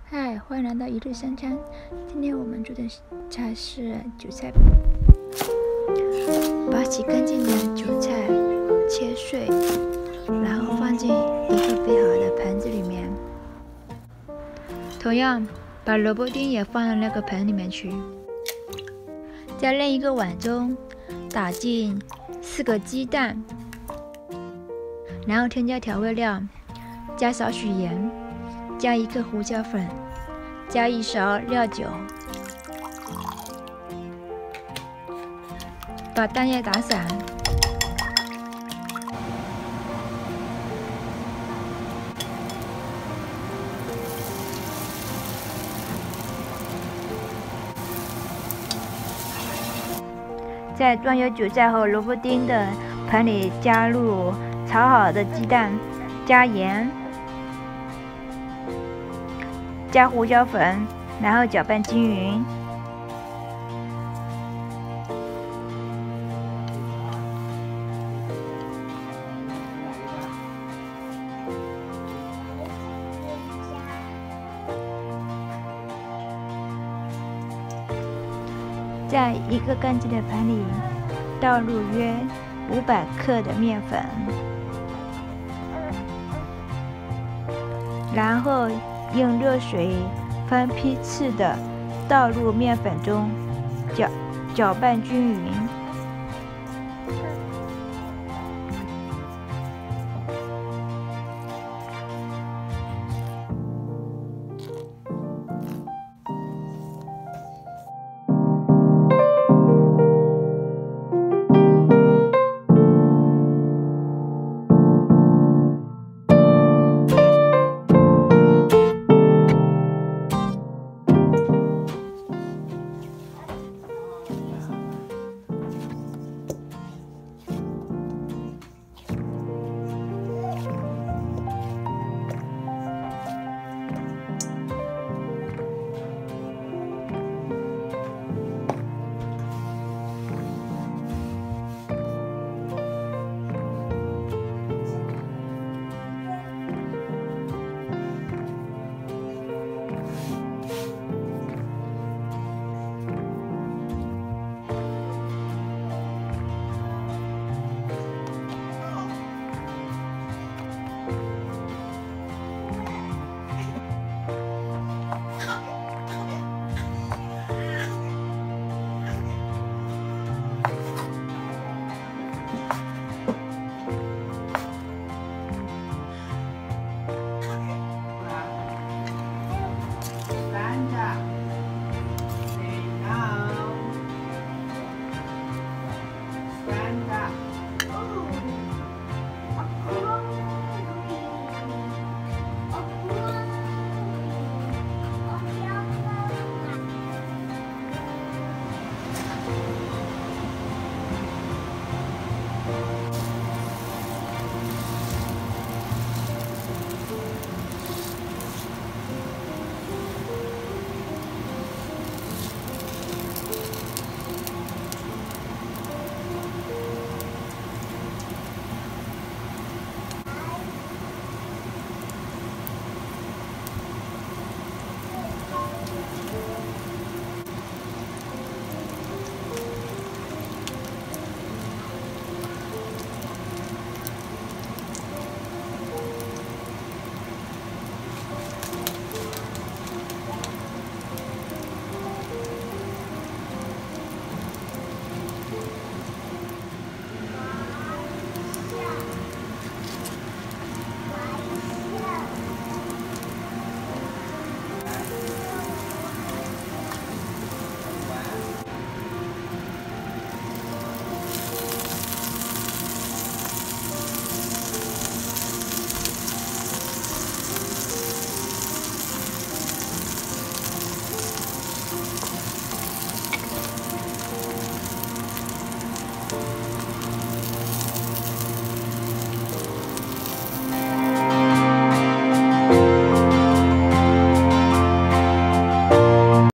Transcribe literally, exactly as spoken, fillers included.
嗨，欢迎来到一日三餐。今天我们做的菜是韭菜。把洗干净的韭菜切碎，然后放进一个备好的盆子里面。同样，把萝卜丁也放到那个盆里面去。在另一个碗中打进四个鸡蛋，然后添加调味料，加少许盐，加一个胡椒粉，加一勺料酒，把蛋液打散，在装有韭菜和萝卜丁的盆里加入炒好的鸡蛋，加盐，加胡椒粉，然后搅拌均匀。在一个干净的盆里倒入约五百克的面粉，然后用热水分批次的倒入面粉中，搅搅拌均匀。